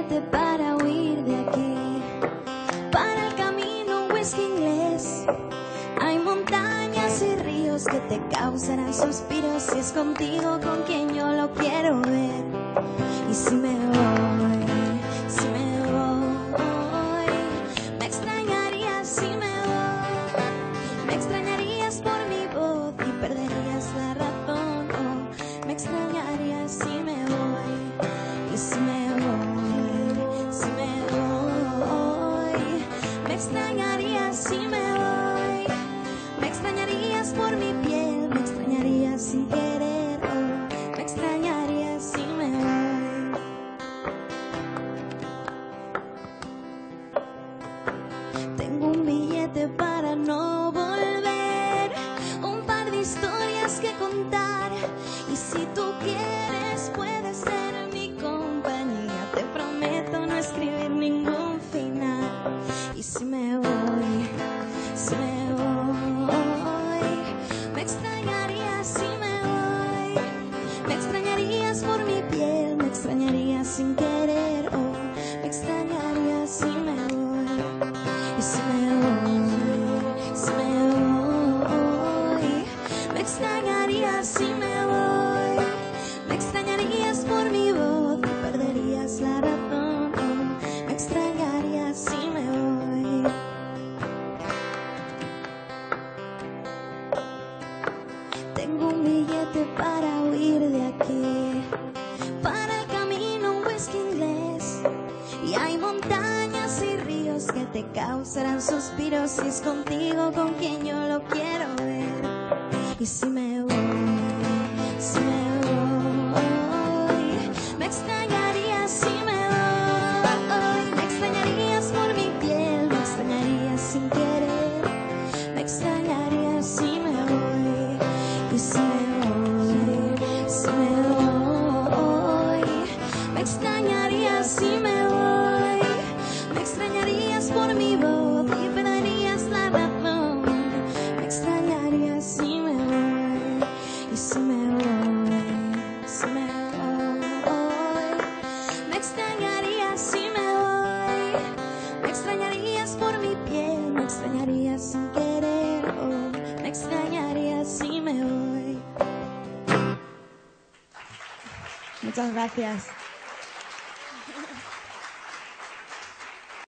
billete para huir de aquí. Para el camino un whisky inglés. Hay montañas y ríos que te causarán suspiros. Si es contigo con quien yo lo quiero ver. Y si me voy, me extrañarías si me voy. Me extrañarías por mi voz y perderías la razón. Oh, me extrañarías si me voy. Y si me voy, me extrañarías si me voy. Me extrañarías por mi piel, me extrañarías sin querer. Oh, me extrañarías si me voy. Tengo un billete para no volver, un par de historias que contar. Y si tú quieres puedes ser mi compañía. Te prometo no escribir ningún final. Y si me voy, me extrañarías si me voy. Me extrañarías por mi piel, me extrañarías sin querer. Oh, me extrañarías si me voy. Y si me voy, me extrañarías si me voy. Me extrañarías por mi voz y perderías la razón. Oh, me extrañarías si me voy. Tengo un billete para huir de aquí. Para el camino un whisky inglés. Y hay montañas y ríos que te causarán suspiros. Si es contigo con quien yo lo quiero ver. Y si me voy, me extrañarías si me voy. Me extrañarías por mi piel, me extrañarías sin querer. Me extrañarías si me voy. Y si me voy, me extrañarías si me voy. Me extrañarías por mi voz y perderías la razón. Me extrañarías si me voy. Y si me voy, me extrañarías si me voy. Me extrañarías por mi piel, me extrañarías sin querer. Oh, me extrañarías si me voy. Muchas gracias.